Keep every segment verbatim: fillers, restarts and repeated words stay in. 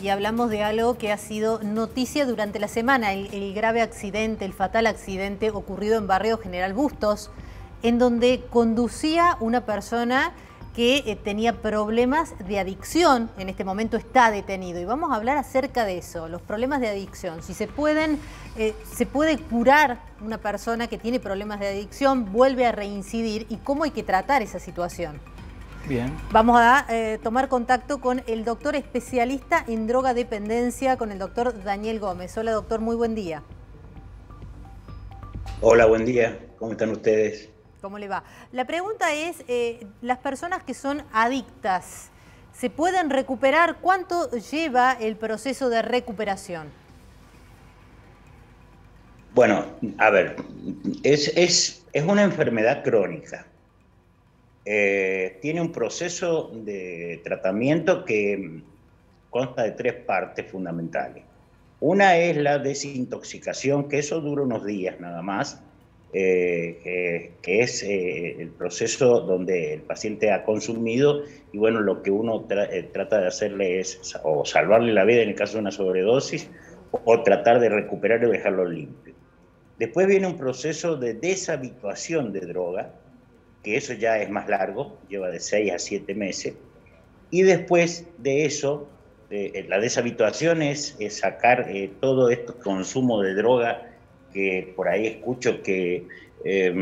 y hablamos de algo que ha sido noticia durante la semana, el, el grave accidente, el fatal accidente ocurrido en Barrio General Bustos, en donde conducía una persona que eh, tenía problemas de adicción. En este momento está detenido y vamos a hablar acerca de eso, los problemas de adicción. Si se pueden, eh, se puede curar una persona que tiene problemas de adicción, vuelve a reincidir y cómo hay que tratar esa situación. Bien. Vamos a eh, tomar contacto con el doctor especialista en drogadependencia, con el doctor Daniel Gómez. Hola doctor, muy buen día. Hola, buen día. ¿Cómo están ustedes? ¿Cómo le va? La pregunta es, eh, las personas que son adictas, ¿se pueden recuperar? ¿Cuánto lleva el proceso de recuperación? Bueno, a ver, es, es, es una enfermedad crónica. Eh, tiene un proceso de tratamiento que consta de tres partes fundamentales. Una es la desintoxicación, que eso dura unos días nada más, eh, eh, que es eh, el proceso donde el paciente ha consumido y bueno, lo que uno tra eh, trata de hacerle es o salvarle la vida en el caso de una sobredosis o, o tratar de recuperar y dejarlo limpio. Después viene un proceso de deshabituación de droga, que eso ya es más largo, lleva de seis a siete meses, y después de eso, eh, la deshabituación es, es sacar eh, todo este consumo de droga que por ahí escucho que eh,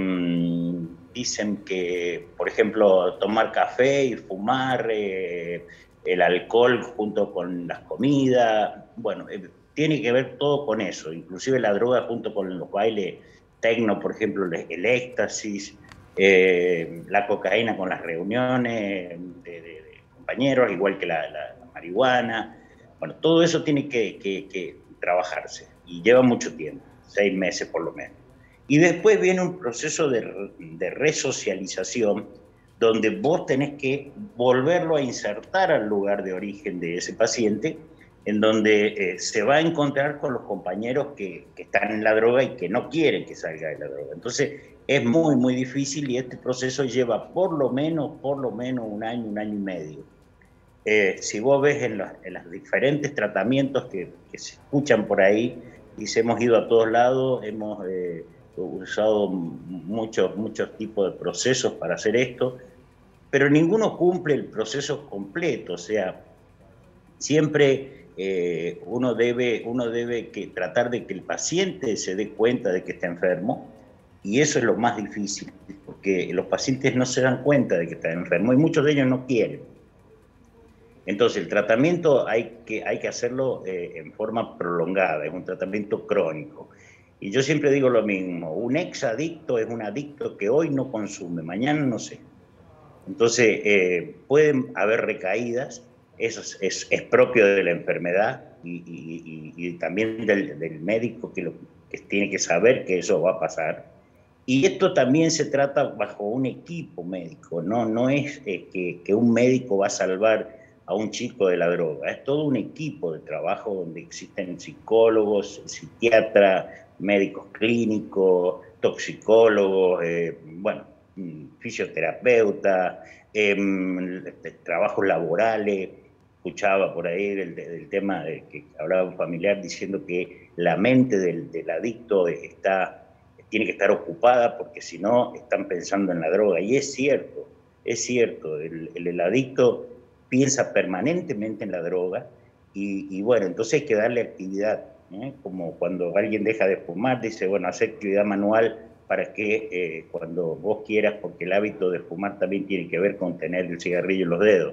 dicen que, por ejemplo, tomar café y fumar, eh, el alcohol junto con las comidas, bueno, eh, tiene que ver todo con eso, inclusive la droga junto con los bailes tecno, por ejemplo, el éxtasis, eh, la cocaína con las reuniones de, de, de compañeros, igual que la, la, la marihuana. Bueno, todo eso tiene que, que, que trabajarse y lleva mucho tiempo, seis meses por lo menos. Y después viene un proceso de, de resocialización donde vos tenés que volverlo a insertar al lugar de origen de ese paciente, en donde eh, se va a encontrar con los compañeros que, que están en la droga y que no quieren que salga de la droga. Entonces es muy, muy difícil y este proceso lleva por lo menos, por lo menos un año, un año y medio. Eh, si vos ves en los, en los diferentes tratamientos que, que se escuchan por ahí, y se hemos ido a todos lados, hemos eh, usado muchos, muchos tipos de procesos para hacer esto, pero ninguno cumple el proceso completo, o sea, siempre eh, uno debe, uno debe que tratar de que el paciente se dé cuenta de que está enfermo, y eso es lo más difícil, porque los pacientes no se dan cuenta de que están enfermos y muchos de ellos no quieren. Entonces el tratamiento hay que, hay que hacerlo eh, en forma prolongada, es un tratamiento crónico. Y yo siempre digo lo mismo, un exadicto es un adicto que hoy no consume, mañana no sé. Entonces eh, pueden haber recaídas, eso es, es, es propio de la enfermedad y, y, y, y también del, del médico que, lo, que tiene que saber que eso va a pasar. Y esto también se trata bajo un equipo médico, no, no es eh, que, que un médico va a salvar a un chico de la droga, es todo un equipo de trabajo donde existen psicólogos, psiquiatras, médicos clínicos, toxicólogos, eh, bueno, fisioterapeuta, eh, trabajos laborales. Escuchaba por ahí del, del tema de que hablaba un familiar diciendo que la mente del, del adicto está, tiene que estar ocupada porque si no están pensando en la droga. Y es cierto, es cierto, el, el, el adicto piensa permanentemente en la droga y, y bueno, entonces hay que darle actividad, ¿eh? Como cuando alguien deja de fumar, dice, bueno, hacer actividad manual para que eh, cuando vos quieras, porque el hábito de fumar también tiene que ver con tener el cigarrillo en los dedos.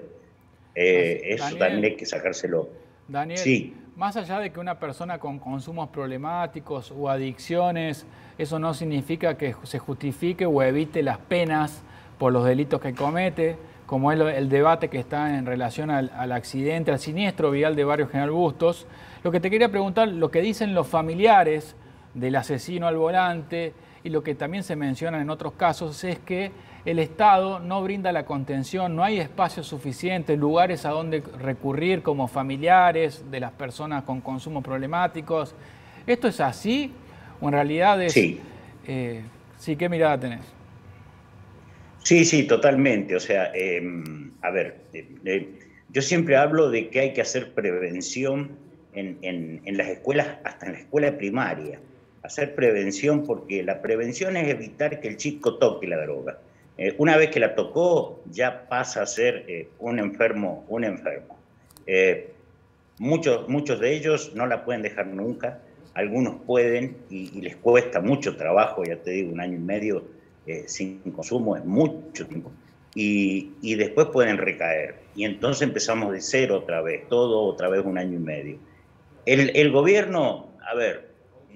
Eh, eso Daniel, también hay que sacárselo. Daniel, sí. Más allá de que una persona con consumos problemáticos o adicciones, eso no significa que se justifique o evite las penas por los delitos que comete, como es el debate que está en relación al, al accidente, al siniestro vial de Barrio General Bustos. Lo que te quería preguntar, lo que dicen los familiares del asesino al volante y lo que también se menciona en otros casos es que el Estado no brinda la contención, no hay espacios suficientes, lugares a donde recurrir como familiares de las personas con consumos problemáticos. ¿Esto es así o en realidad es...? Sí. Eh, sí, ¿qué mirada tenés? Sí, sí, totalmente. O sea, eh, a ver, eh, eh, Yo siempre hablo de que hay que hacer prevención en, en, en las escuelas, hasta en la escuela primaria. Hacer prevención, porque la prevención es evitar que el chico toque la droga. Eh, una vez que la tocó, ya pasa a ser eh, un enfermo, un enfermo. Eh, muchos, muchos de ellos no la pueden dejar nunca, algunos pueden y, y les cuesta mucho trabajo, ya te digo, un año y medio eh, sin consumo es mucho tiempo. Y, y después pueden recaer. Y entonces empezamos de cero otra vez, todo otra vez un año y medio. El, el gobierno, a ver,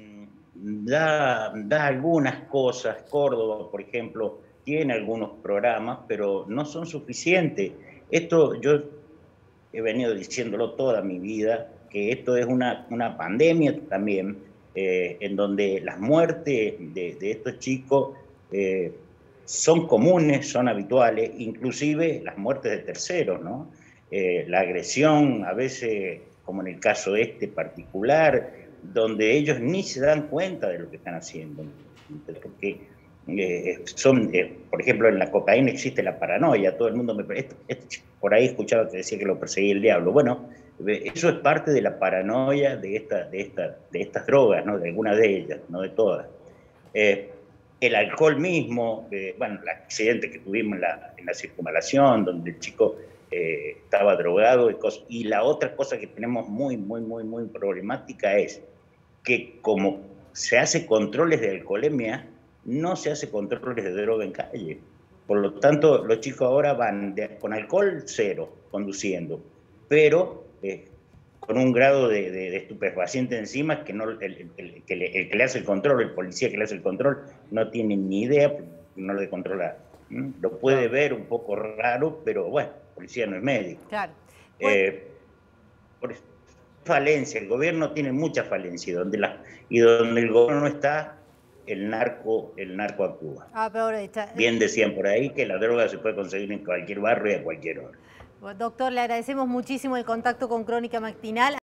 da, da algunas cosas. Córdoba, por ejemplo, tiene algunos programas, pero no son suficientes. Esto yo he venido diciéndolo toda mi vida, que esto es una, una pandemia también, eh, en donde las muertes de, de estos chicos eh, son comunes, son habituales, inclusive las muertes de terceros, ¿no? Eh, la agresión, a veces, como en el caso este particular, donde ellos ni se dan cuenta de lo que están haciendo, porque eh, son, eh, por ejemplo, en la cocaína existe la paranoia, todo el mundo me... Esto, esto, por ahí escuchaba que decía que lo perseguía el diablo. Bueno, eso es parte de la paranoia de, esta, de, esta, de estas drogas, ¿no? De algunas de ellas, no de todas. Eh, el alcohol mismo, eh, bueno, el accidente que tuvimos en la, en la circunvalación, donde el chico eh, estaba drogado y cosas. Y la otra cosa que tenemos muy, muy, muy, muy problemática es que como se hace controles de alcoholemia, no se hace controles de droga en calle. Por lo tanto, los chicos ahora van de, con alcohol cero, conduciendo, pero eh, con un grado de, de, de estupefaciente encima que, no, el, el, el, que le, el que le hace el control, el policía que le hace el control, no tiene ni idea, no lo de controlar. ¿Mm? Lo puede ver un poco raro, pero bueno, el policía no es médico. Claro. Eh, por eso, falencia, el gobierno tiene mucha falencia, donde la, y donde el gobierno no está, el narco, el narco actúa. Ah, pero ahora está. Bien decían por ahí que la droga se puede conseguir en cualquier barrio y a cualquier hora. Doctor, le agradecemos muchísimo el contacto con Crónica Matinal.